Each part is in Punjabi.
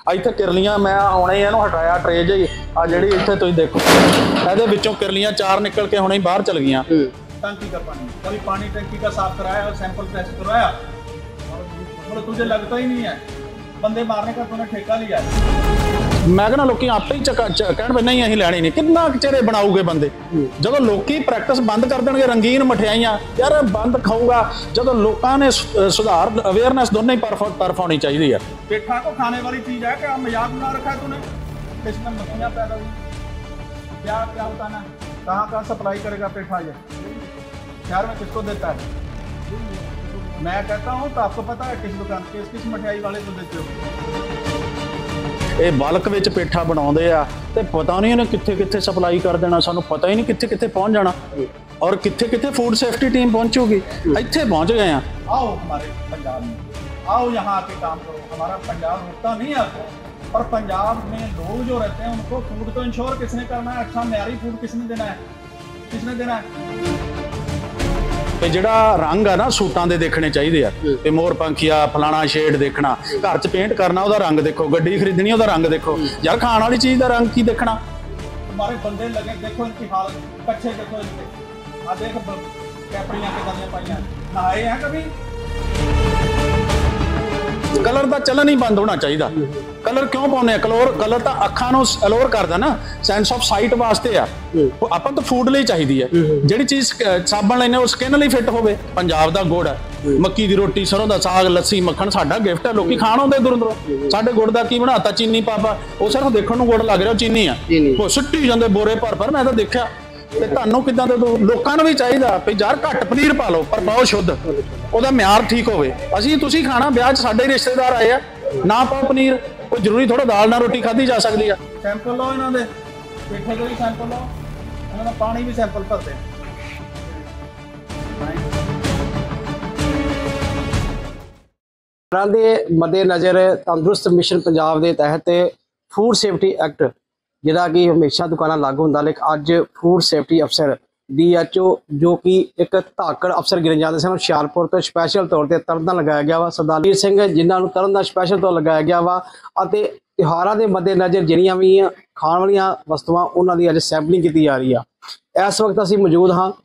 ਇੱਥੇ ਕਿਰਲੀਆਂ ਮੈਂ ਹੁਣੇ ਇਹਨੂੰ ਹਟਾਇਆ ਟਰੇ ਜਿਹੀ ਆ ਜਿਹੜੀ ਇੱਥੇ ਤੁਸੀਂ ਦੇਖੋ ਇਹਦੇ ਵਿੱਚੋਂ ਕਿਰਲੀਆਂ 4 निकल के ਹੁਣੇ ਬਾਹਰ चल गई। टंकी का पानी कभी पानी टंकी का साफ कराया और सैंपल टेस्ट करवाया और तुझे लगता ही नहीं है बंदे मारने का तूने ठेका लिया है। मैं कहना लोग आपे ही कहण नहीं असीं लैणी नहीं किन्ना चेरे बनाऊगे बंदे जो लोग प्रैक्टिस बंद कर देंगे रंगीन मठियाइयां यार बंद खाऊगा जो लोगों ने सुधार अवेयरनेस दोनों ही तरफ होनी चाहिए है। पेठा को खाने वाली चीज है क्या मजाक बना रखा है तूने इसमें मछलियां पैदा हुई क्या क्या बताना कहाँ कहाँ सप्लाई करेगा पेठा ये शहर में किसको देता है मैं कहता हूँ तो आपको पता है किस दुकान किस मिठाई वाले को देते हो ये बल्क विच पेठा बनाते आ ते पता नहीं उन्हें कित्थे कित्थे सप्लाई कर देना सानू पता ही नहीं कित्थे कित्थे पहुंच जाना और कित्थे कित्थे फूड सेफ्टी टीम पहुंचूगी इत्थे पहुंच गए हैं। आओ हमारे पंजाब में आओ यहाँ आके काम करो हमारा पंजाब रुकता नहीं आता पर पंजाब में लोग जो रहते हैं उनको फूड तो इंश्योर किसने करना है अच्छा म्यारी फूड किसने देना है ਤੇ ਜਿਹੜਾ ਰੰਗ ਆ ਨਾ ਸੂਟਾਂ ਦੇ ਦੇਖਣੇ ਚਾਹੀਦੇ ਆ ਤੇ ਮੋਰ ਪੰਖੀਆ ਫਲਾਣਾ ਸ਼ੇਡ ਦੇਖਣਾ ਘਰ 'ਚ ਪੇਂਟ ਕਰਨਾ ਉਹਦਾ ਰੰਗ ਦੇਖੋ ਗੱਡੀ ਖਰੀਦਣੀ ਉਹਦਾ ਰੰਗ ਦੇਖੋ ਯਾਰ ਖਾਣ ਵਾਲੀ ਚੀਜ਼ ਦਾ ਰੰਗ ਕੀ ਦੇਖਣਾ हमारे बंदे लगे देखो इनकी हालत कच्चे देखो इनके आ देख कैपड़ियां के दरिया पाइयां नहाए हैं कभी कलर का चलन ही बंद होना चाहिए कलर क्यों पाने कलर तो अखा अलोर करता ना सेंस ऑफ साइट वास्ते आप तो फूड लिए चाहिए है जी चीज साबन लेने वो स्किन लिए फिट हो पंजाब का गुड़ है मक्की की रोटी सरों का साग लस्सी मक्खन साडा गिफ्ट है लोग खाण आते दूर दूर साडे गुड़ का की बनाता चीनी पापा वो सिर्फ देखने को गुड़ लग रहा चीनी है सुट्टी जाते बोरे भर मैं तो देखा ਤੇ ਤੁਹਾਨੂੰ ਕਿਦਾਂ ਦੇ ਲੋਕਾਂ ਨੂੰ ਵੀ ਚਾਹੀਦਾ ਵੀ ਯਾਰ ਘੱਟ ਪਨੀਰ ਪਾ ਲਓ ਪਰ ਪਾਓ ਸ਼ੁੱਧ ਉਹਦਾ ਮਿਆਰ ਠੀਕ ਹੋਵੇ ਅਸੀਂ ਤੁਸੀਂ ਖਾਣਾ ਵਿਆਹ 'ਚ ਸਾਡੇ ਰਿਸ਼ਤੇਦਾਰ ਆਏ ਆ ਨਾ ਪਾਓ ਪਨੀਰ ਕੋਈ ਜ਼ਰੂਰੀ ਥੋੜਾ ਦਾਲ ਨਾਲ ਰੋਟੀ ਖਾਧੀ ਜਾ ਸਕਦੀ ਆ ਸੈਂਪਲ ਲਓ ਇਹਨਾਂ ਦੇ ਪੇਠੇ ਦੇ ਵੀ ਸੈਂਪਲ ਲਓ ਇਹਨਾਂ ਦਾ ਪਾਣੀ ਵੀ ਸੈਂਪਲ ਭਰਦੇ ਦੇ ਮੱਦੇ ਨਜ਼ਰ ਤੰਦਰੁਸਤ ਮਿਸ਼ਨ ਪੰਜਾਬ ਦੇ ਤਹਿਤ ਫੂਡ ਸੇਫਟੀ ਐਕਟ जिहड़ा कि हमेशा दुकाना लागू होंदा लेकिन अज फूड सेफ्टी अफसर DHO जो कि एक धाकड़ अफसर गिने जाते सन हुशियारपुर तो स्पैशल तौर पर तरन लगाया गया वा सरदार वीर सिंह जिन्होंने तरन का स्पैशल तौर लगाया गया वा त्योहारों के मद्देनज़र जिहड़ियां भी खाण वालियां वस्तुआं उन्हां दी अज सैंपलिंग की जा रही है। इस वक्त असीं मौजूद हाँ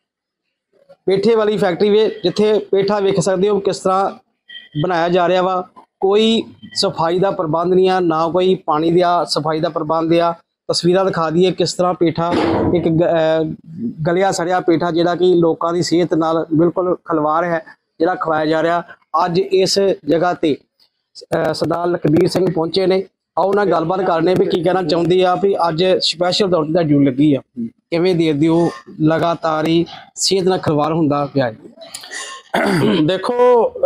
पेठे वाली फैक्ट्री में जिथे पेठा वेख सकते हो किस तरह बनाया जा रहा वा कोई सफाई का प्रबंध नहीं है ना कोई पानी दिया सफाई का प्रबंध आ तस्वीर दिखा दी है किस तरह पेठा एक गलिया सड़िया पेठा जिहड़ा कि लोगों की सेहत नाल बिल्कुल खलवार है जिहड़ा खवाया जा रहा अज इस जगह ते सरदार लखबीर सिंह पहुंचे ने आओ ना गलबात करने भी की कहना चाहती है भी अज स्पैशल तौर पर ड्यूटी लगी है किवें देखदे हो लगातार ही सेहत नाल खलवार हुंदा पिया देखो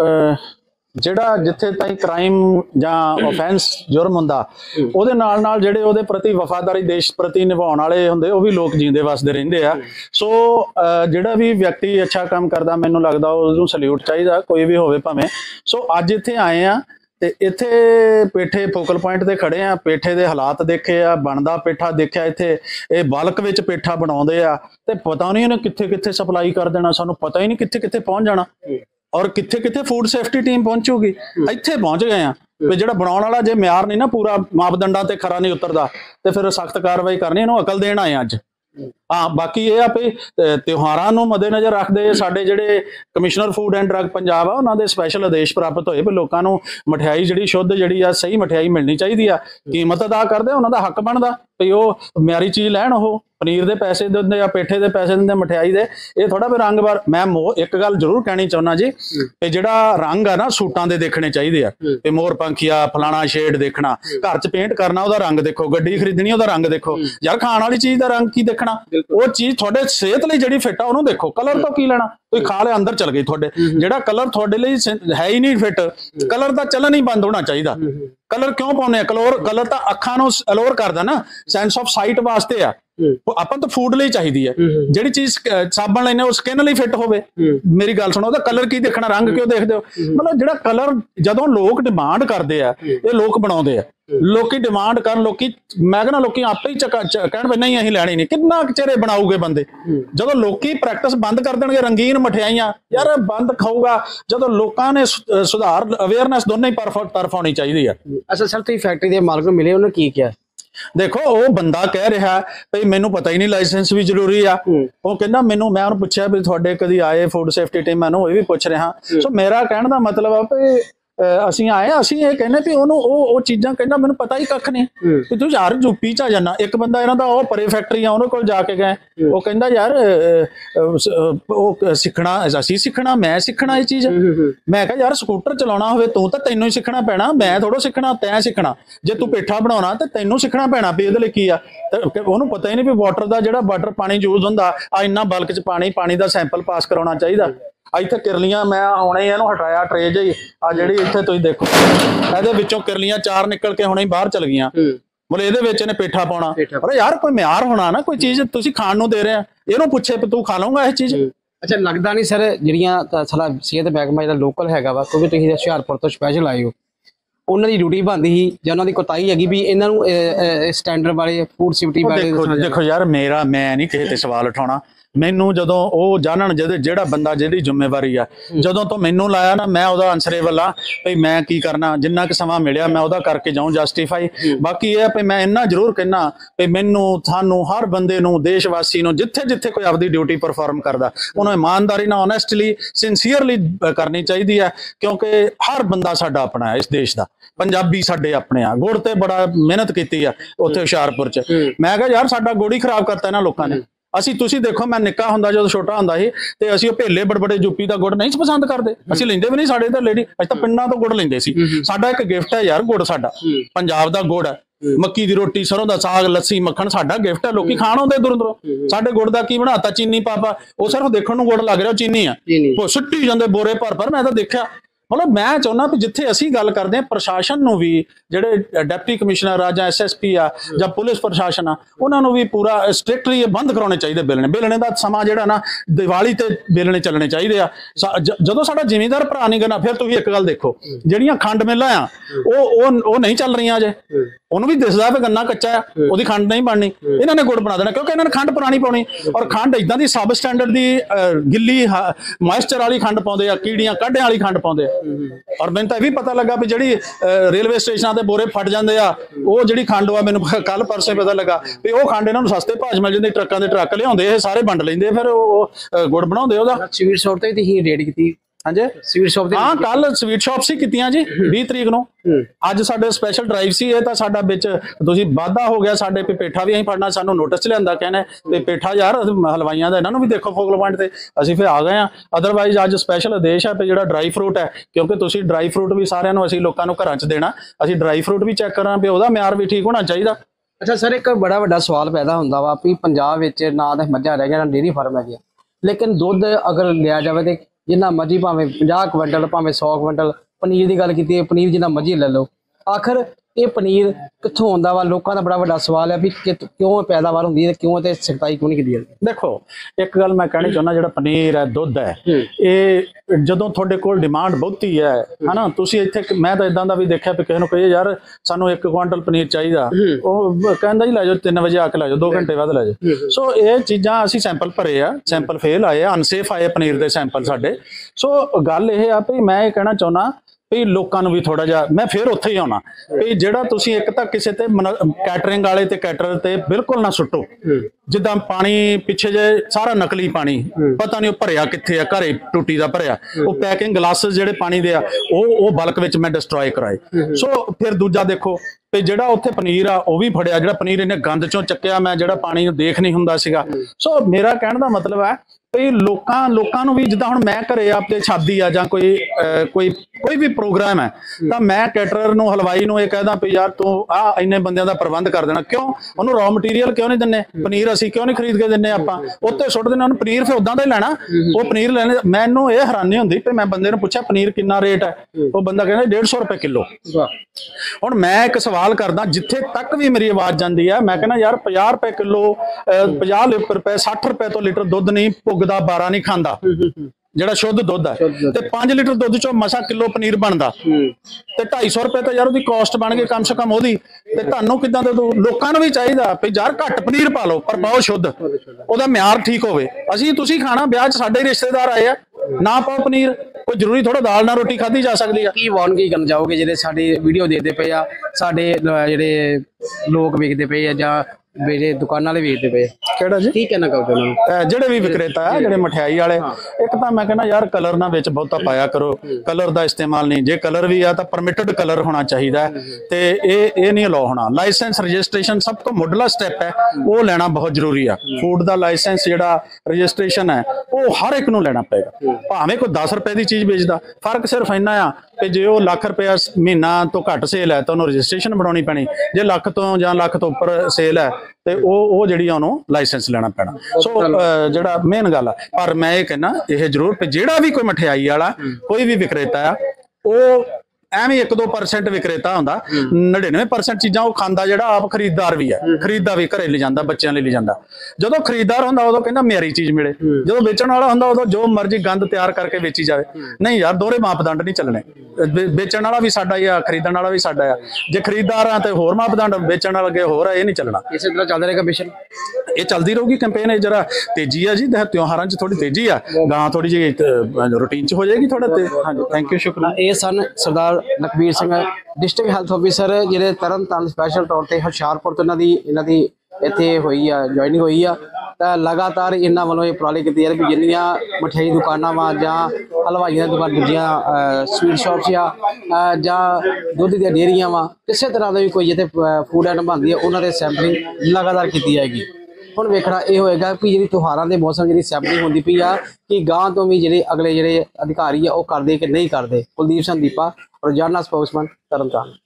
ਜਿਹੜਾ ਜਿੱਥੇ ਤਾਈਂ ਕ੍ਰਾਈਮ ਜਾਂ ਆਫੈਂਸ ਜੁਰਮ ਹੁੰਦਾ ਉਹਦੇ ਨਾਲ ਜਿਹੜੇ ਉਹਦੇ ਪ੍ਰਤੀ ਵਫਾਦਾਰੀ ਦੇਸ਼ ਪ੍ਰਤੀ ਨਿਭਾਉਣ ਵਾਲੇ ਹੁੰਦੇ ਉਹ ਵੀ ਲੋਕ ਜੀਂਦੇ ਵਸਦੇ ਰਹਿੰਦੇ ਆ ਸੋ ਜਿਹੜਾ ਵੀ ਵਿਅਕਤੀ ਅੱਛਾ ਕੰਮ ਕਰਦਾ ਮੈਨੂੰ ਲੱਗਦਾ ਉਹਨੂੰ ਸਲੂਟ ਚਾਹੀਦਾ ਕੋਈ ਵੀ ਹੋਵੇ ਭਾਵੇਂ ਸੋ ਅੱਜ ਇੱਥੇ ਆਏ ਆ ਤੇ ਇੱਥੇ ਪੇਠੇ ਫੋਕਲ ਪੁਆਇੰਟ ਤੇ ਖੜੇ ਆ ਪੇਠੇ ਦੇ ਹਾਲਾਤ ਦੇਖੇ ਆ ਬਣਦਾ ਪੇਠਾ ਦੇਖਿਆ ਇੱਥੇ ਇਹ ਬਲਕ ਵਿੱਚ ਪੇਠਾ ਬਣਾਉਂਦੇ ਆ ਤੇ ਪਤਾ ਨਹੀਂ ਉਹਨੇ ਕਿੱਥੇ ਕਿੱਥੇ ਸਪਲਾਈ ਕਰ ਦੇਣਾ ਸਾਨੂੰ ਪਤਾ ਹੀ ਨਹੀਂ ਕਿੱਥੇ ਕਿੱਥੇ ਪਹੁੰਚ ਜਾਣਾ और कित्थे कित्थे फूड सेफ्टी टीम पहुंचूगी इत्थे पहुंच गए हैं भी जो बनाने वाला जे म्यार नहीं ना पूरा मापदंडा ते खरा नहीं उतरता तो फिर सख्त कार्रवाई करनी इन्हूं अकल देना है अज हाँ बाकी ये आ भी त्योहारां नूं मद्देनज़र रखते साडे जिहड़े commissioner food and drug Punjab आ उन्हां दे स्पैशल आदेश प्राप्त होए भी लोकां नूं मठियाई जिहड़ी शुद्ध जिहड़ी आ सही मठियाई मिलनी चाहिदी आ कीमत अदा करदे उन्हां दा हक बनदा भी वो म्यारी चीज़ लैण ओह पनीर के पैसे देंगे या पेठे के पैसे देंगे मठियाई दे ये थोड़ा भी रंग बार मैं एक गल जरूर कहनी चाहना जी कि जिहड़ा रंग है ना सूटां दे देखने चाहिए आ मोर पंखिया फलाना शेड देखना घर च पेंट करना ਉਹਦਾ रंग देखो गड्डी खरीदनी ਉਹਦਾ रंग देखो यार खाण वाली चीज़ का रंग की देखना वो चीज़ थोड़े सेहत ਲਈ ਜਿਹੜੀ ਫਿੱਟ ਆ ਉਹਨੂੰ देखो कलर तो की लेना कोई खा लिया अंदर चल गई थोड़े ਜਿਹੜਾ कलर थोड़े ਲਈ है ही नहीं फिट कलर का चलन ही बंद होना चाहिए कलर क्यों पाने कलर तो अखा अलोर करता ना सेंस ऑफ साइट वास्ते आ ਆਪਾਂ ਤਾਂ ਫੂਡ ਲਈ ਚਾਹੀਦੀ ਹੈ। ਜਿਹੜੀ ਚੀਜ਼ ਸਾਬਣ ਲੈਣੇ ਉਹ ਸਕਿਨ ਲਈ ਫਿੱਟ ਹੋਵੇ। ਮੇਰੀ ਗੱਲ ਸੁਣੋ, ਉਹਦਾ ਕਲਰ ਕੀ ਦੇਖਣਾ, ਰੰਗ ਕਿਉਂ ਦੇਖਦੇ ਹੋ? ਮਤਲਬ ਜਿਹੜਾ ਕਲਰ ਜਦੋਂ ਲੋਕ ਡਿਮਾਂਡ ਕਰਦੇ ਆ, ਇਹ ਲੋਕ ਬਣਾਉਂਦੇ ਆ। ਲੋਕੀ ਡਿਮਾਂਡ ਕਰਨ, ਲੋਕੀ ਮੈਂ ਕਹਿੰਦਾ ਲੋਕੀ ਆਪੇ ਹੀ ਕਹਿਣ ਵੀ ਨਹੀਂ ਅਸੀਂ ਲੈਣੀ ਨਹੀਂ। ਕਿੰਨਾ ਚਿਹਰੇ ਬਣਾਉਗੇ ਬੰਦੇ? ਜਦੋਂ ਲੋਕੀ ਪ੍ਰੈਕਟਿਸ ਬੰਦ ਕਰ ਦੇਣਗੇ, ਰੰਗੀਨ ਮਠਿਆਈਆਂ ਯਾਰ ਬੰਦ ਖਾਊਗਾ। ਜਦੋਂ ਲੋਕਾਂ ਨੇ ਸੁਧਾਰ, ਅਵੇਅਰਨੈਸ ਦੋਨੇ ਹੀ ਤਰਫ ਆਉਣੀ ਚਾਹੀਦੀ ਆ। ਅੱਛਾ ਸਰ, ਤੁਸੀਂ ਫੈਕਟਰੀ ਦੇ ਮਾਲਕ ਨੂੰ ਮਿਲੇ, ਉਹਨੇ ਕੀ ਕਿਹਾ? ਦੇਖੋ, ਉਹ ਬੰਦਾ ਕਹਿ ਰਿਹਾ ਭਈ ਮੈਨੂੰ ਪਤਾ ਹੀ ਨਹੀਂ ਲਾਇਸੈਂਸ ਵੀ ਜ਼ਰੂਰੀ ਆ। ਉਹ ਕਹਿੰਦਾ ਮੈਨੂੰ, ਮੈਂ ਉਹਨੂੰ ਪੁੱਛਿਆ ਵੀ ਤੁਹਾਡੇ ਕਦੀ ਆਏ ਫੂਡ ਸੇਫਟੀ ਟੀਮ, ਮੈਨੂੰ ਇਹ ਵੀ ਪੁੱਛ ਰਿਹਾ। ਸੋ ਮੇਰਾ ਕਹਿਣ ਦਾ ਮਤਲਬ ਆ ਵੀ ਅਸੀਂ ਆਏ, ਅਸੀਂ ਇਹ ਕਹਿੰਦੇ ਵੀ ਉਹਨੂੰ ਉਹ ਚੀਜ਼ਾਂ ਕਹਿੰਦਾ ਮੈਨੂੰ ਪਤਾ ਹੀ ਕੱਖ ਨਹੀਂ। ਵੀ ਤੂੰ ਯਾਰ ਯੂਪੀ ਚ ਆ ਜਾਣਾ। ਇੱਕ ਬੰਦਾ ਇਹਨਾਂ ਦਾ ਉਹ ਪਰੇ ਫੈਕਟਰੀ ਆ, ਉਹਦੇ ਕੋਲ ਜਾ ਕੇ ਗਏ, ਉਹ ਕਹਿੰਦਾ ਯਾਰ ਉਹ ਸਿੱਖਣਾ, ਅਸੀਂ ਸਿੱਖਣਾ, ਮੈਂ ਸਿੱਖਣਾ ਇਹ ਚੀਜ਼। ਮੈਂ ਕਿਹਾ ਯਾਰ ਸਕੂਟਰ ਚਲਾਉਣਾ ਹੋਵੇ ਤੂੰ ਤਾਂ ਤੈਨੂੰ ਹੀ ਸਿੱਖਣਾ ਪੈਣਾ, ਮੈਂ ਥੋੜੋ ਸਿੱਖਣਾ, ਤੈਂ ਸਿੱਖਣਾ। ਜੇ ਤੂੰ ਪੇਠਾ ਬਣਾਉਣਾ ਤੇ ਤੈਨੂੰ ਸਿੱਖਣਾ ਪੈਣਾ ਵੀ ਇਹਦੇ ਲਈ ਕੀ ਆ। ਉਹਨੂੰ ਪਤਾ ਹੀ ਨਹੀਂ ਵੀ ਵਾਟਰ ਦਾ ਜਿਹੜਾ ਵਾਟਰ ਪਾਣੀ ਯੂਜ਼ ਹੁੰਦਾ ਆ, ਇੰਨਾ ਬਲਕ ਚ ਪਾਣੀ ਦਾ ਸੈਂਪਲ ਪਾਸ ਕਰਾਉਣਾ ਚਾਹੀਦਾ। ਇੱਥੇ ਕਿਰਲੀਆਂ ਮੈਂ ਹੁਣੇ ਇਹਨੂੰ ਹਟਾਇਆ ਟਰੇ ਜਿਹੀ, ਆ ਜਿਹੜੀ ਇੱਥੇ ਤੁਸੀਂ ਦੇਖੋ, ਇਹਦੇ ਵਿੱਚੋਂ ਕਿਰਲੀਆਂ 4 ਨਿਕਲ ਕੇ ਹੁਣੇ ਬਾਹਰ ਚਲ ਗਈਆਂ। ਮਤਲਬ ਇਹਦੇ ਵਿੱਚ ਇਹਨੇ ਪੇਠਾ ਪਾਉਣਾ। ਪਰ ਯਾਰ ਕੋਈ ਮਿਆਰ ਹੋਣਾ ਨਾ, ਕੋਈ ਚੀਜ਼ ਤੁਸੀਂ ਖਾਣ ਨੂੰ ਦੇ ਰਹੇ ਆ, ਇਹਨੂੰ ਪੁੱਛੇ ਤੂੰ ਖਾ ਲਊਂਗਾ ਇਹ ਚੀਜ਼? ਅੱਛਾ, ਲੱਗਦਾ ਨਹੀਂ ਸਰ ਜਿਹੜੀਆਂ ਸਾਡਾ ਸਿਹਤ ਮਹਿਕਮਾ ਜਿਹੜਾ ਲੋਕਲ ਹੈਗਾ ਵਾ, ਕਿਉਂਕਿ ਤੁਸੀਂ ਹੁਸ਼ਿਆਰਪੁਰ ਤੋਂ ਸਪੈਸ਼ਲ ਆਏ ਹੋ, ਉਹਨਾਂ ਦੀ ਡਿਊਟੀ ਬਣਦੀ ਸੀ ਜਾਂ ਉਹਨਾਂ ਦੀ ਕੋਤਾਹੀ ਹੈਗੀ ਵੀ ਇਹਨਾਂ ਨੂੰ ਸਟੈਂਡਰਡ ਵਾਲੇ ਫੂਡ ਸੇਫਟੀ ਬਾਰੇ? ਦੇਖੋ ਯਾਰ, ਮੈਂ ਨਹੀਂ ਕਿਸੇ ਤੇ ਸਵਾਲ ਉਠਾਉਣਾ। ਮੈਨੂੰ ਜਦੋਂ ਉਹ ਜਾਣਨ, ਜਿਹੜਾ ਬੰਦਾ ਜਿਹਦੀ ਜ਼ਿੰਮੇਵਾਰੀ ਆ, ਜਦੋਂ ਤੋਂ ਮੈਨੂੰ ਲਾਇਆ ਨਾ, ਮੈਂ ਉਹਦਾ ਆਨਸਰੇਬਲ ਆ ਭਈ ਮੈਂ ਕੀ ਕਰਨਾ। ਜਿੰਨਾ ਕੁ ਸਮਾਂ ਮਿਲਿਆ ਮੈਂ ਉਹਦਾ ਕਰਕੇ ਜਾਊਂ ਜਸਟੀਫਾਈ। ਬਾਕੀ ਇਹ ਆ ਵੀ ਮੈਂ ਇੰਨਾ ਜ਼ਰੂਰ ਕਹਿਣਾ ਵੀ ਮੈਨੂੰ, ਸਾਨੂੰ, ਹਰ ਬੰਦੇ ਨੂੰ, ਦੇਸ਼ ਵਾਸੀ ਨੂੰ, ਜਿੱਥੇ ਕੋਈ ਆਪਦੀ ਡਿਊਟੀ ਪਰਫਾਰਮ ਕਰਦਾ, ਉਹਨੂੰ ਇਮਾਨਦਾਰੀ ਨਾਲ, ਓਨੈਸਟਲੀ, ਸਿੰਸੀਅਰਲੀ ਕਰਨੀ ਚਾਹੀਦੀ ਹੈ। ਕਿਉਂਕਿ ਹਰ ਬੰਦਾ ਸਾਡਾ ਆਪਣਾ ਹੈ ਇਸ ਦੇਸ਼ ਦਾ। ਪੰਜਾਬੀ ਸਾਡੇ ਆਪਣੇ ਆ। ਗੁੜ ਤੇ ਬੜਾ ਮਿਹਨਤ ਕੀਤੀ ਆ ਉੱਥੇ ਹੁਸ਼ਿਆਰਪੁਰ ਚ। ਮੈਂ ਕਿਹਾ ਯਾਰ ਸਾਡਾ ਗੁੜ ਹੀ ਖਰਾਬ ਕਰਤਾ ਇਹਨਾਂ ਲੋਕਾਂ ਨੇ। ਤੁਸੀਂ ਦੇਖੋ, ਮੈਂ ਨਿੱਕਾ ਹੁੰਦਾ, ਜਦੋਂ ਛੋਟਾ ਹੁੰਦਾ ਸੀ ਤੇ ਅਸੀਂ ਉਹ ਭੇਲੇ ਬੜਬੜੇ ਯੂਪੀ ਦਾ ਗੁੜ ਨਹੀਂ ਪਸੰਦ ਕਰਦੇ, ਅਸੀਂ ਲੈਂਦੇ ਵੀ ਨਹੀਂ। ਸਾਡੇ ਤਾਂ ਲੇਡੀ, ਅਸੀਂ ਤਾਂ ਪਿੰਡਾਂ ਤੋਂ ਗੁੜ ਲੈਂਦੇ ਸੀ। ਸਾਡਾ ਇੱਕ ਗਿਫਟ ਹੈ ਯਾਰ ਗੁੜ, ਸਾਡਾ ਪੰਜਾਬ ਦਾ ਗੁੜ ਹੈ। ਮੱਕੀ ਦੀ ਰੋਟੀ, ਸਰੋਂ ਦਾ ਸਾਗ, ਲੱਸੀ, ਮੱਖਣ ਸਾਡਾ ਗਿਫਟ ਹੈ। ਲੋਕੀ ਖਾਣ ਆਉਂਦੇ ਦੂਰੋਂ ਦੂਰੋਂ। ਸਾਡੇ ਗੁੜ ਦਾ ਕੀ ਬਣਾਤਾ, ਚੀਨੀ ਪਾਪਾ, ਉਹ ਸਿਰਫ ਦੇਖਣ ਨੂੰ ਗੁੜ ਲੱਗ ਰਿਹਾ, ਉਹ ਚੀਨੀ ਆ। ਉਹ ਸੁੱਟੀ ਜਾਂਦੇ ਬੋਰੇ ਭਰ। ਮੈਂ ਤਾਂ ਦੇਖਿਆ। ਮਤਲਬ ਮੈਂ ਚਾਹੁੰਦਾ ਵੀ ਜਿੱਥੇ ਅਸੀਂ ਗੱਲ ਕਰਦੇ ਹਾਂ, ਪ੍ਰਸ਼ਾਸਨ ਨੂੰ ਵੀ, ਜਿਹੜੇ ਡਿਪਟੀ ਕਮਿਸ਼ਨਰ ਆ ਜਾਂ SSP ਆ ਜਾਂ ਪੁਲਿਸ ਪ੍ਰਸ਼ਾਸਨ ਆ, ਉਹਨਾਂ ਨੂੰ ਵੀ ਪੂਰਾ ਸਟ੍ਰਿਕਟਲੀ ਇਹ ਬੰਦ ਕਰਾਉਣੇ ਚਾਹੀਦੇ। ਬਿਲਣੇ ਦਾ ਸਮਾਂ ਜਿਹੜਾ ਨਾ, ਦੀਵਾਲੀ ਤੇ ਬਿਲਣੇ ਚੱਲਣੇ ਚਾਹੀਦੇ ਆ। ਜਦੋਂ ਸਾਡਾ ਜ਼ਿਮੀਂਦਾਰ ਭਰਾ ਨਹੀਂ ਕਰਨਾ, ਫਿਰ ਤੁਸੀਂ ਇੱਕ ਗੱਲ ਦੇਖੋ, ਜਿਹੜੀਆਂ ਖੰਡ ਮਿੱਲਾਂ ਆ ਉਹ ਨਹੀਂ ਚੱਲ ਰਹੀਆਂ ਅਜੇ। ਉਹਨੂੰ ਵੀ ਦਿਸਦਾ ਵੀ ਗੰਨਾ ਕੱਚਾ ਆ, ਉਹਦੀ ਖੰਡ ਨਹੀਂ ਬਣਨੀ। ਇਹਨਾਂ ਨੇ ਗੁੜ ਬਣਾ ਦੇਣਾ, ਕਿਉਂਕਿ ਇਹਨਾਂ ਨੇ ਖੰਡ ਪੁਰਾਣੀ ਪਾਉਣੀ। ਔਰ ਖੰਡ ਇਦਾਂ ਦੀ ਸਬ ਸਟੈਂਡਰਡ ਦੀ ਗਿੱਲੀ ਮੋਇਸਚਰ ਵਾਲੀ ਖੰਡ ਪਾਉਂਦੇ ਆ, ਕੀੜੀਆਂ ਕਾਢਿਆਂ ਵਾਲੀ ਖੰਡ ਪਾਉਂਦੇ ਆ। ਔਰ ਮੈਨੂੰ ਤਾਂ ਇਹ ਵੀ ਪਤਾ ਲੱਗਾ ਵੀ ਜਿਹੜੀ ਰੇਲਵੇ ਸਟੇਸ਼ਨਾਂ ਤੇ ਬੋਰੇ ਫਟ ਜਾਂਦੇ ਆ, ਉਹ ਜਿਹੜੀ ਖੰਡ ਆ, ਮੈਨੂੰ ਕੱਲ ਪਰਸੋਂ ਪਤਾ ਲੱਗਾ ਵੀ ਉਹ ਖੰਡ ਇਹਨਾਂ ਨੂੰ ਸਸਤੇ ਭਾਅ ਮਿਲ ਜਾਂਦੀ। ਟਰੱਕਾਂ ਦੇ ਟਰੱਕ ਲਿਆਉਂਦੇ, ਇਹ ਸਾਰੇ ਵੰਡ ਲੈਂਦੇ, ਫਿਰ ਉਹ ਗੁੜ ਬਣਾਉਂਦੇ ਉਹਦਾ। ਸਵੀਟ ਸ਼ਾਪ ਤੇ ਤੁਸੀਂ ਰੇਡ ਕੀਤੀ? ਹਾਂਜੀ, ਸਵੀਟ ਸ਼ਾਪ ਤੇ? ਹਾਂ, ਕੱਲ ਸਵੀਟ ਸ਼ਾਪ ਸੀ ਕੀਤੀਆਂ ਜੀ 20 ਤਰੀਕ ਨੂੰ। ਅੱਜ ਸਾਡੇ ਸਪੈਸ਼ਲ ਡਰਾਈਵ ਸੀ। ਇਹ ਤਾਂ ਸਾਡਾ ਵਿੱਚ ਤੁਸੀਂ ਵਾਧਾ ਹੋ ਗਿਆ ਸਾਡੇ। ਪੇਠਾ ਵੀ ਅਸੀਂ ਫੜਨਾ, ਸਾਨੂੰ ਨੋਟਿਸ ਚ ਲਿਆਂਦਾ ਕਹਿੰਦੇ ਤੇ ਪੇਠਾ ਯਾਰ ਹਲਵਾਈਆਂ ਦਾ, ਇਹਨਾਂ ਨੂੰ ਵੀ ਦੇਖੋ ਫੋਕਲ ਪੁਆਇੰਟ ਤੇ। ਅਸੀਂ ਫਿਰ ਆ ਗਏ ਆ। ਅਦਰਵਾਈਜ਼ ਅੱਜ ਸਪੈਸ਼ਲ ਆਦੇਸ਼ ਹੈ ਵੀ ਜਿਹੜਾ ਡਰਾਈ ਫਰੂਟ ਹੈ, ਕਿਉਂਕਿ ਤੁਸੀਂ ਡਰਾਈ ਫਰੂਟ ਵੀ ਸਾਰਿਆਂ ਨੂੰ, ਅਸੀਂ ਲੋਕਾਂ ਨੂੰ ਘਰਾਂ 'ਚ ਦੇਣਾ, ਅਸੀਂ ਡਰਾਈ ਫਰੂਟ ਵੀ ਚੈੱਕ ਕਰਾਂ ਵੀ ਉਹਦਾ ਮਿਆਰ ਵੀ ਠੀਕ ਹੋਣਾ ਚਾਹੀਦਾ। ਅੱਛਾ ਸਰ, ਇੱਕ ਬੜਾ ਵੱਡਾ ਸਵਾਲ ਪੈਦਾ ਹੁੰਦਾ ਵਾ ਵੀ ਪੰਜਾਬ ਵਿੱਚ ਨਾ ਤਾਂ ਮੱਝਾਂ ਰਹਿ ਗਈਆਂ, ਨਾ ਡੇਅਰੀ ਫਾਰਮ ਹੈਗੇ, ਲੇਕਿਨ ਦੁੱਧ ਅਗਰ ਲਿਆ ਜਾਵੇ ਤੇ ਜਿੰਨਾ ਮਰਜ਼ੀ, ਭਾਵੇਂ 50 ਕੁਇੰਟਲ, ਭਾਵੇਂ 100 ਕੁਇੰਟਲ। ਪਨੀਰ ਦੀ ਗੱਲ ਕੀਤੀ ਹੈ, ਪਨੀਰ ਜਿੰਨਾ ਮਰਜ਼ੀ ਲੈ ਲਓ। ਆਖਰ ਇਹ ਪਨੀਰ ਕਿੱਥੋਂ ਆਉਂਦਾ ਵਾ? ਲੋਕਾਂ ਦਾ ਬੜਾ ਵੱਡਾ ਸਵਾਲ ਹੈ ਵੀ ਕਿਉਂ ਪੈਦਾਵਾਰ ਹੁੰਦੀ ਹੈ, ਕਿਉਂ ਤੇ ਸਖਤਾਈ ਕਿਉਂ ਨਹੀਂ ਕੀਤੀ ਜਾਂਦੀ? ਦੇਖੋ, ਇੱਕ ਗੱਲ ਮੈਂ ਕਹਿਣੀ ਚਾਹੁੰਦਾ, ਜਿਹੜਾ ਪਨੀਰ ਹੈ, ਦੁੱਧ ਹੈ, ਇਹ ਜਦੋਂ ਤੁਹਾਡੇ ਕੋਲ ਡਿਮਾਂਡ ਬਹੁਤੀ ਹੈ ਹਨਾ, ਤੁਸੀਂ ਇੱਥੇ, ਮੈਂ ਤਾਂ ਇਦਾਂ ਦਾ ਵੀ ਦੇਖਿਆ ਵੀ ਕਿਸੇ ਨੂੰ ਕਹੀਏ ਯਾਰ ਸਾਨੂੰ 1 ਕੁਇੰਟਲ ਪਨੀਰ ਚਾਹੀਦਾ, ਉਹ ਕਹਿੰਦਾ ਜੀ ਲੈ ਜਾਓ, 3 ਵਜੇ ਆ ਕੇ ਲੈ ਜਾਓ, 2 ਘੰਟੇ ਬਾਅਦ ਲੈ ਜਾਓ। ਸੋ ਇਹ ਚੀਜ਼ਾਂ ਅਸੀਂ ਸੈਂਪਲ ਭਰੇ ਆ, ਸੈਂਪਲ ਫੇਲ ਆਏ ਆ, ਅਨਸੇਫ ਆਏ ਪਨੀਰ ਦੇ ਸੈਂਪਲ ਸਾਡੇ। ਸੋ ਗੱਲ ਇਹ ਆ ਵੀ ਮੈਂ ਇਹ ਕਹਿਣਾ ਚਾਹੁੰਦਾ ਵੀ ਲੋਕਾਂ ਨੂੰ ਵੀ ਥੋੜਾ ਜਿਹਾ, ਮੈਂ ਫਿਰ ਉੱਥੇ ਹੀ ਆਉਣਾ ਵੀ ਜਿਹੜਾ ਤੁਸੀਂ ਇੱਕ ਤਾਂ ਕਿਸੇ ਤੇ ਕੈਟਰਿੰਗ ਵਾਲੇ ਤੇ ਕੈਟਰ ਤੇ ਬਿਲਕੁਲ ਨਾ ਸੁੱਟੋ। ਜਿੱਦਾਂ ਪਾਣੀ ਪਿੱਛੇ ਜੇ ਸਾਰਾ ਨਕਲੀ ਪਾਣੀ, ਪਤਾ ਨਹੀਂ ਉਹ ਭਰਿਆ ਕਿੱਥੇ ਆ, ਘਰੇ ਟੂਟੀ ਦਾ ਭਰਿਆ। ਉਹ ਪੈਕਿੰਗ ਗਲਾਸਿਸ ਜਿਹੜੇ ਪਾਣੀ ਦੇ ਆ, ਉਹ ਬਲਕ ਵਿੱਚ ਮੈਂ ਡਿਸਟਰੋਏ ਕਰਾਏ। ਸੋ ਫਿਰ ਦੂਜਾ ਦੇਖੋ ਤੇ ਜਿਹੜਾ ਉੱਥੇ ਪਨੀਰ ਆ ਉਹ ਵੀ ਫੜਿਆ, ਜਿਹੜਾ ਪਨੀਰ ਇਹਨੇ ਗੰਦ ਚੋਂ ਚੱਕਿਆ, ਮੈਂ ਜਿਹੜਾ ਪਾਣੀ ਨੂੰ ਦੇਖ ਨਹੀਂ ਹੁੰਦਾ ਸੀਗਾ। ਸੋ ਮੇਰਾ ਕਹਿਣ ਦਾ ਮਤਲਬ ਹੈ ਵੀ ਲੋਕਾਂ ਨੂੰ ਵੀ ਜਿੱਦਾਂ ਹੁਣ ਮੈਂ ਘਰੇ ਆਪਦੇ ਸ਼ਾਦੀ ਆ ਜਾਂ ਕੋਈ ਵੀ ਪ੍ਰੋਗਰਾਮ ਹੈ ਤਾਂ ਮੈਂ ਕੈਟਰਰ ਨੂੰ ਹਲਵਾਈ ਨੂੰ ਇਹ ਕਹਿਦਾ ਵੀ ਯਾਰ ਤੂੰ ਆ ਇੰਨੇ ਬੰਦਿਆਂ ਦਾ ਪ੍ਰਬੰਧ ਕਰ ਦੇਣਾ। ਕਿਉਂ? ਉਹਨੂੰ ਰॉ ਮਟੀਰੀਅਲ ਕਿਉਂ ਨਹੀਂ ਦਿੰਨੇ? ਪਨੀਰ ਅਸੀਂ ਕਿਉਂ ਨਹੀਂ ਖਰੀਦ ਕੇ ਦਿੰਨੇ? ਆਪਾਂ ਉੱਤੇ ਸੁੱਟ ਦਿੰਨੇ ਉਹਨੂੰ ਪਨੀਰ, ਫਿਰ ਉਦਾਂ ਦਾ ਹੀ ਲੈਣਾ। ਉਹ ਪਨੀਰ ਲੈਣੇ, ਮੈਨੂੰ ਇਹ ਹੈਰਾਨੀ ਹੁੰਦੀ ਵੀ ਮੈਂ ਬੰਦੇ ਨੂੰ ਪੁੱਛਿਆ ਪਨੀਰ ਕਿੰਨਾ ਰੇਟ ਹੈ, ਉਹ ਬੰਦਾ ਕਹਿੰਦਾ 150 ਰੁਪਏ ਕਿਲੋ। ਹੁਣ ਮੈਂ ਇੱਕ ਸਵਾਲ ਕਰਦਾ, ਜਿੱਥੇ ਤੱਕ ਵੀ ਮੇਰੀ ਆਵਾਜ਼ ਜਾਂਦੀ ਹੈ, ਮੈਂ ਕਹਿੰਦਾ ਯਾਰ 50 ਰੁਪਏ ਕਿਲੋ 50 ਰੁਪਏ 60 ਰੁਪਏ ਤੋਂ ਲੀਟਰ ਦੁੱਧ ਨਹੀਂ ਪੁੱਗਦਾ, 12 ਨਹੀਂ ਖਾਂਦਾ ਜਿਹੜਾ ਸ਼ੁੱਧ ਦੁੱਧ ਹੈ, ਤੇ 5 ਲੀਟਰ ਦੁੱਧ ਚੋਂ ਮਸਾ ਕਿਲੋ ਪਨੀਰ ਬਣਦਾ, ਤੇ 250 ਰੁਪਏ ਤਾਂ ਯਾਰ ਉਹਦੀ ਕਾਸਟ ਬਣ ਗਈ ਕਮ ਸੇ ਕਮ ਉਹਦੀ। ਤੇ ਤੁਹਾਨੂੰ ਕਿੱਦਾਂ ਦੇ ਲੋਕਾਂ ਨੂੰ ਵੀ ਚਾਹੀਦਾ ਵੀ ਯਾਰ ਘੱਟ ਪਨੀਰ ਪਾ ਲਓ ਪਰ ਪਾਓ ਸ਼ੁੱਧ, ਉਹਦਾ ਮਿਆਰ ਠੀਕ ਹੋਵੇ। ਤੁਸੀਂ ਖਾਣਾ, ਵਿਆਹ 'ਚ ਸਾਡੇ ਰਿਸ਼ਤੇਦਾਰ ਆਏ ਆ, ਨਾ ਪਾਓ ਪਨੀਰ। ਕੋਈ ਜ਼ਰੂਰੀ ਥੋੜਾ ਦਾਲ ਨਾਲ ਰੋਟੀ ਖਾਧੀ ਜਾ ਸਕਦੀ ਆ। ਕੀ ਵਾਰਨ ਕੀ ਕਰਨ ਜਾਓਗੇ ਜਿਹੜੇ ਸਾਡੇ ਵੀਡੀਓ ਦੇਖਦੇ ਪਏ ਆ, ਸਾਡੇ ਜਿਹੜੇ ਲੋਕ ਵੇਖਦੇ ਪਏ ਆ ਜਾਂ ਜਿਹੜੇ ਦੁਕਾਨਾਂ ਵਾਲੇ ਵੇਚਦੇ ਪਏ? ਕਿਹੜਾ ਜੀ? ਕੀ ਕਹਿਣਾ ਚਾਹੋਗੇ ਉਹਨਾਂ ਨੂੰ? ਜਿਹੜੇ ਵੀ ਵਿਕਰੇਤਾ ਆ, ਜਿਹੜੇ ਮਠਿਆਈ ਵਾਲੇ, ਇੱਕ ਤਾਂ ਮੈਂ ਕਹਿੰਦਾ ਯਾਰ ਕਲਰ ਨਾ ਵਿੱਚ ਬਹੁਤਾ ਪਾਇਆ ਕਰੋ, ਕਲਰ ਦਾ ਇਸਤੇਮਾਲ ਨਹੀਂ। ਜੇ ਕਲਰ ਵੀ ਆ ਤਾਂ ਪਰਮਿਟਡ ਕਲਰ ਹੋਣਾ ਚਾਹੀਦਾ, ਤੇ ਇਹ ਨਹੀਂ ਅਲਾਉ ਹੋਣਾ। ਲਾਇਸੈਂਸ ਰਜਿਸਟ੍ਰੇਸ਼ਨ ਸਭ ਤੋਂ ਮੁੱਢਲਾ ਸਟੈਪ ਹੈ, ਉਹ ਲੈਣਾ ਬਹੁਤ ਜ਼ਰੂਰੀ ਆ। ਫੂਡ ਦਾ ਲਾਇਸੈਂਸ ਜਿਹੜਾ ਰਜਿਸਟ੍ਰੇਸ਼ਨ ਹੈ ਉਹ ਹਰ ਇੱਕ ਨੂੰ ਲੈਣਾ ਪਏਗਾ, ਭਾਵੇਂ ਕੋਈ 10 ਰੁਪਏ ਦੀ ਚੀਜ਼ ਵੇਚਦਾ। ਫਰਕ ਸਿਰਫ ਇੰਨਾ ਆ ਕਿ ਜੇ ਉਹ ਲੱਖ ਰੁਪਇਆ ਮਹੀਨਾ ਤੋਂ ਘੱਟ ਸੇਲ ਹੈ ਤਾਂ ਉਹਨੂੰ ਰਜਿਸਟ੍ਰੇਸ਼ਨ ਬਣਾਉਣੀ ਪੈਣੀ, ਜੇ ਲੱਖ ਤੋਂ ਜਾਂ ਲੱਖ ਤੋਂ ਉੱਪਰ ਸੇਲ ਹੈ ਤੇ ਉਹ ਜਿਹੜੀ ਉਹਨੂੰ ਲਾਇਸੈਂਸ ਲੈਣਾ ਪੈਣਾ। ਸੋ ਜਿਹੜਾ ਮੇਨ ਗੱਲ ਆ, ਪਰ ਮੈਂ ਇਹ ਕਹਿੰਦਾ ਇਹ ਜ਼ਰੂਰ ਵੀ ਜਿਹੜਾ ਵੀ ਕੋਈ ਮਠਿਆਈ ਵਾਲਾ ਕੋਈ ਵੀ ਵਿਕਰੇਤਾ ਆ, ਉਹ ਐਵੇਂ 1-2% ਵਿਕਰੇਤਾ ਹੁੰਦਾ, 99% ਚੀਜ਼ਾਂ ਉਹ ਖਾਂਦਾ ਜਿਹੜਾ ਆਪ ਖਰੀਦਦਾਰ ਵੀ ਹੈ, ਖਰੀਦਦਾ ਵੀ ਘਰੇ ਲੈ ਜਾਂਦਾ, ਬੱਚਿਆਂ ਲਈ ਲੈ ਜਾਂਦਾ। ਜਦੋਂ ਖਰੀਦਦਾਰ ਹੁੰਦਾ ਉਦੋਂ ਕਹਿੰਦਾ ਮਿਆਰੀ ਚੀਜ਼ ਮਿਲੇ, ਜਦੋਂ ਵੇਚਣ ਵਾਲਾ ਹੁੰਦਾ ਉਦੋਂ ਜੋ ਮਰਜ਼ੀ ਗੰਦ ਤਿਆਰ ਕਰਕੇ ਵੇਚੀ ਜਾਵੇ। ਨਹੀਂ ਯਾਰ, ਦੋਹਰੇ ਮਾਪਦੰਡ ਨਹੀਂ ਚੱਲਣੇ। ਵੇਚਣ ਵਾਲਾ ਵੀ ਸਾਡਾ ਹੀ ਆ, ਖਰੀਦਣ ਵਾਲਾ ਵੀ ਸਾਡਾ ਆ। ਜੇ ਖਰੀਦਦਾਰ ਆ ਤੇ ਹੋਰ ਮਾਪਦੰਡ, ਵੇਚਣ ਵਾਲਾ ਅੱਗੇ ਹੋਰ ਆ, ਇਹ ਨਹੀਂ ਚੱਲਣਾ। ਇਸੇ ਤਰ੍ਹਾਂ ਚੱਲਦਾ ਰਹੇਗਾ ਮਿਸ਼ਨ, ਇਹ ਚੱਲਦੀ ਰਹੂਗੀ ਕੈਂਪੇਨ। ਇਹ ਜਰਾ ਤੇਜ਼ੀ ਆ ਜੀ, ਤਿਉਹਾਰਾਂ 'ਚ ਥੋੜੀ ਤੇਜ਼ੀ ਆ, ਗਾਂ ਥੋੜੀ ਜਿਹੀ ਰੂਟੀਨ 'ਚ ਹੋ ਜਾਏਗੀ ਥੋੜਾ। ਤੇ ਹਾਂਜੀ, ਥੈਂਕ ਯੂ, ਸ਼ੁਕਰੀਆ। ਇਹ ਸਨ Sardar Lakhbir Singh, district health officer, ਜਿਹੜੇ ਤਰਨਤਾਰਨ ਸਪੈਸ਼ਲ ਤੌਰ ਤੇ ਹੁਸ਼ਿਆਰਪੁਰ ਤੋਂ ਇਹਨਾਂ ਦੀ ਇੱਥੇ ਹੋਈ ਆ, ਜੁਆਇਨਿੰਗ ਹੋਈ ਆ। ਤਾਂ ਲਗਾਤਾਰ ਇਹਨਾਂ ਵੱਲੋਂ ਇਹ ਉਪਰਾਲੇ ਕੀਤੇ ਜਾ ਰਹੇ ਵੀ ਜਿੰਨੀਆਂ ਮਠਿਆਈ ਦੁਕਾਨਾਂ ਵਾ ਜਾਂ ਹਲਵਾਈਆਂ ਦੀਆਂ ਦੁਕਾਨਾਂ, ਦੂਜੀਆਂ ਸਵੀਟ ਸ਼ਾਪਸ ਆ ਜਾਂ ਦੁੱਧ ਦੀਆਂ ਡੇਅਰੀਆਂ ਵਾ, ਕਿਸੇ ਤਰ੍ਹਾਂ ਦਾ ਵੀ ਕੋਈ ਜਿੱਥੇ ਫੂਡ ਆਈਟਮ ਬਣਦੀ ਹੈ ਉਹਨਾਂ ਦੇ ਸੈਂਪਲਿੰਗ ਲਗਾਤਾਰ ਕੀਤੀ ਜਾਏਗੀ। ਹੁਣ ਵੇਖਣਾ ਇਹ ਹੋਏਗਾ ਕਿ ਜਿਹੜੀ ਤਿਉਹਾਰਾਂ ਦੇ ਮੌਸਮ ਜਿਹੜੀ ਸੈਂਪਲਿੰਗ ਹੁੰਦੀ ਪਈ ਆ, ਕਿ ਗਾਂ ਤੋਂ ਵੀ ਜਿਹੜੇ ਅਗਲੇ ਜਿਹੜੇ ਅਧਿਕਾਰੀ ਆ ਉਹ ਕਰਦੇ ਕਿ ਨਹੀਂ ਕਰਦੇ। ਕੁਲਦੀਪ ਸਿੰਘ ਦੀਪਾ, ਰੋਜ਼ਾਨਾ ਸਪੋਕਸਮੈਨ, ਤਰਨਤਾਰਨ।